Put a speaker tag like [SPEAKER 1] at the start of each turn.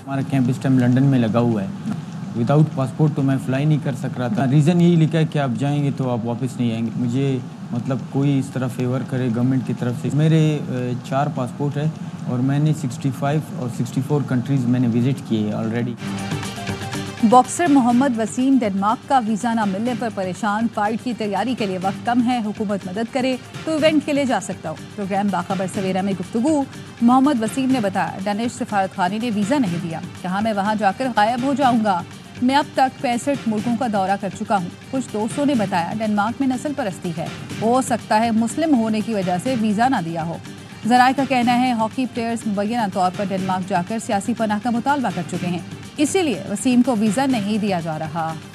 [SPEAKER 1] हमारा कैंप इस time London में लगा हुआ है। विदाउट पासपोर्ट तो मैं फ़्लाई नहीं कर सक रहा था। रीज़न यही लिखा है कि आप जाएंगे तो आप वापस नहीं आएंगे। मुझे मतलब कोई इस तरह फेवर करे गवर्नमेंट की तरफ से। मेरे 4 पासपोर्ट है और मैंने 65 और 64 कंट्रीज़ मैंने विज़िट किए हैं already.
[SPEAKER 2] Boxer Mohammed Wasim Denmark का वीज़ा न मिलने पर परेशान। फाइट की तैयारी के लिए वक्त कम है, हुकूमत मदद करे तो इवेंट के लिए जा सकता हूँ। प्रोग्राम बाखबर सवेरा में गुफ्तगू मोहम्मद वसीम ने बताया, डैनिश सफारतखाने ने वीज़ा नहीं दिया, कहा मैं वहाँ जाकर गायब हो जाऊँगा। मैं अब तक 65 मुल्कों का दौरा कर चुका हूँ। कुछ दोस्तों ने बताया डेनमार्क में नस्ल परस्ती है, हो सकता है मुस्लिम होने की वजह से वीज़ा ना दिया हो। ज़राए का कहना है हॉकी प्लेयर्स मुबैना तौर पर डेनमार्क जाकर सियासी पनाह का मुतालबा कर चुके हैं, इसीलिए वसीम को वीज़ा नहीं दिया जा रहा।